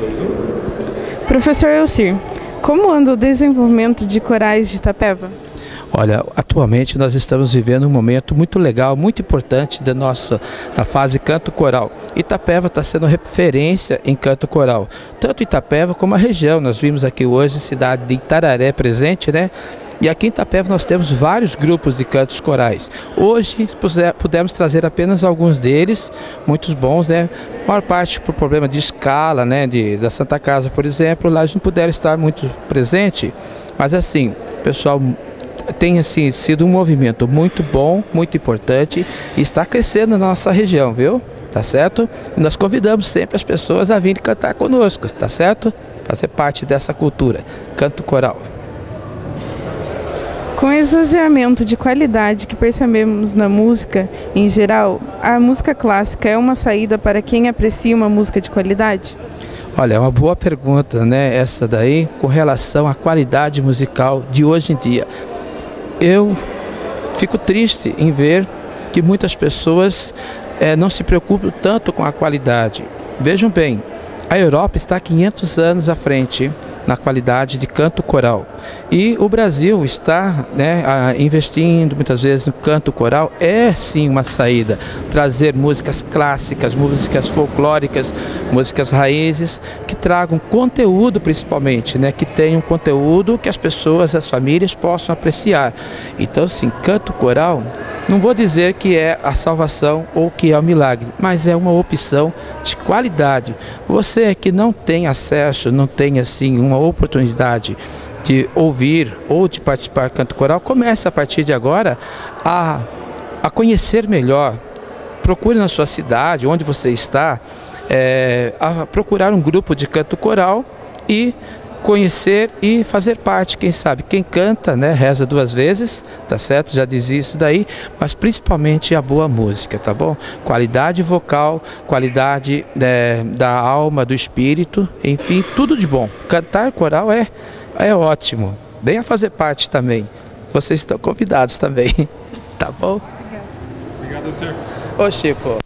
Professor Elcir, como anda o desenvolvimento de corais de Itapeva? Olha, atualmente nós estamos vivendo um momento muito legal, muito importante da fase canto coral. Itapeva está sendo referência em canto coral, tanto Itapeva como a região. Nós vimos aqui hoje a cidade de Itararé presente, né? E aqui em Itapeva nós temos vários grupos de cantos corais. Hoje pudemos trazer apenas alguns deles, muitos bons, né? A maior parte por problema de escala, né? Da Santa Casa, por exemplo, lá a gente não puderam estar muito presente, mas assim, pessoal, tem assim, sido um movimento muito bom, muito importante e está crescendo na nossa região, viu? Tá certo? E nós convidamos sempre as pessoas a virem cantar conosco, tá certo? Fazer parte dessa cultura, canto coral. Com o esvaziamento de qualidade que percebemos na música em geral, a música clássica é uma saída para quem aprecia uma música de qualidade? Olha, é uma boa pergunta, né? Essa daí, com relação à qualidade musical de hoje em dia. Eu fico triste em ver que muitas pessoas não se preocupam tanto com a qualidade. Vejam bem, a Europa está 500 anos à frente na qualidade de canto coral. E o Brasil está, né, investindo muitas vezes no canto coral. É sim uma saída, trazer músicas clássicas, músicas folclóricas, músicas raízes, que tragam conteúdo principalmente, né, que tenham conteúdo que as pessoas, as famílias possam apreciar. Então sim, canto coral, não vou dizer que é a salvação ou que é o milagre, mas é uma opção de qualidade. Você que não tem acesso, não tem assim uma oportunidade de ouvir ou de participar do canto coral, comece a partir de agora a conhecer melhor. Procure na sua cidade, onde você está, a procurar um grupo de canto coral e conhecer e fazer parte, quem sabe, quem canta, né, reza duas vezes, tá certo? Já dizia isso daí, mas principalmente a boa música, tá bom? Qualidade vocal, qualidade da alma, do espírito, enfim, tudo de bom. Cantar coral é ótimo, venha fazer parte também, vocês estão convidados também, tá bom? Obrigado, senhor. Ô Chico.